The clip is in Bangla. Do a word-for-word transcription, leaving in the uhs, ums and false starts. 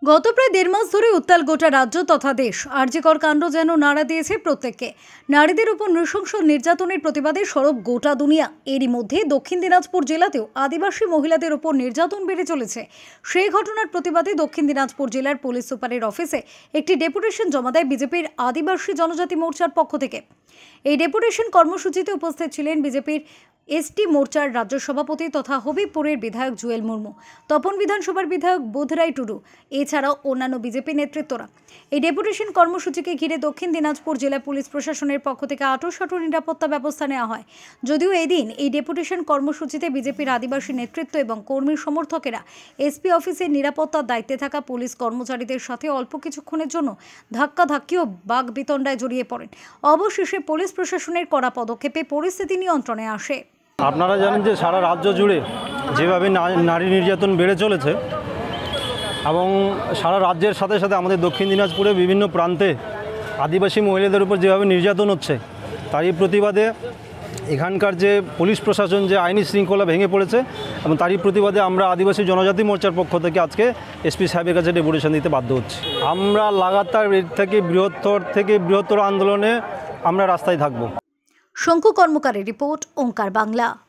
গত প্রায় দেড় মাস ধরে উত্তাল গোটা রাজ্য তথা দেশ। আরজিকর কাণ্ড যেন নাড়া দিয়েছে প্রত্যেককে। নারীদের উপর নৃশংস নির্যাতনের প্রতিবাদে সরব গোটা দুনিয়া। এরই মধ্যে দক্ষিণ দিনাজপুর জেলাতেও আদিবাসী মহিলাদের উপর নির্যাতন বেড়ে চলেছে। সেই ঘটনার প্রতিবাদে দক্ষিণ দিনাজপুর জেলার পুলিশ সুপারের অফিসে একটি ডেপুটেশন জমা দেয় বিজেপির আদিবাসী জনজাতি মোর্চার পক্ষ থেকে। এই ডেপুটেশন কর্মসূচিতে উপস্থিত ছিলেন বিজেপির এসটি মোর্চার রাজ্য সভাপতি তথা হবিবপুরের বিধায়ক জুয়েল মুর্মু, তপন বিধানসভার বিধায়ক বোধরাই টুডু, এছাড়াও অন্যান্য বিজেপি নেতৃত্বরা। এই ডেপুটেশন কর্মসূচিকে ঘিরে দক্ষিণ দিনাজপুর জেলা পুলিশ প্রশাসনের পক্ষ থেকে আঁটোসাঁটো নিরাপত্তা ব্যবস্থা নেওয়া হয়। যদিও এদিন এই ডেপুটেশন কর্মসূচিতে বিজেপির আদিবাসী নেতৃত্ব এবং কর্মী সমর্থকেরা এসপি অফিসের নিরাপত্তার দায়িত্বে থাকা পুলিশ কর্মচারীদের সাথে অল্প কিছুক্ষণের জন্য ধাক্কাধাক্কি ও বাগবিতণ্ডায় জড়িয়ে পড়েন। অবশেষে পুলিশ প্রশাসনের কড়া পদক্ষেপে পরিস্থিতি নিয়ন্ত্রণে আসে। আপনারা জানেন যে সারা রাজ্য জুড়ে যেভাবে নারী নির্যাতন বেড়ে চলেছে এবং সারা রাজ্যের সাথে সাথে আমাদের দক্ষিণ দিনাজপুরে বিভিন্ন প্রান্তে আদিবাসী মহিলাদের উপর যেভাবে নির্যাতন হচ্ছে, তারই প্রতিবাদে এখানকার যে পুলিশ প্রশাসন যে আইনি শৃঙ্খলা ভেঙে পড়েছে এবং তারই প্রতিবাদে আমরা আদিবাসী জনজাতি মোর্চার পক্ষ থেকে আজকে এসপি সাহেবের কাছে ডেপুটেশন দিতে বাধ্য হচ্ছি। আমরা লাগাতার এর থেকে বৃহত্তর থেকে বৃহত্তর আন্দোলনে আমরা রাস্তায় থাকব। শঙ্কু কর্মকারের রিপোর্ট, ওঙ্কার বাংলা।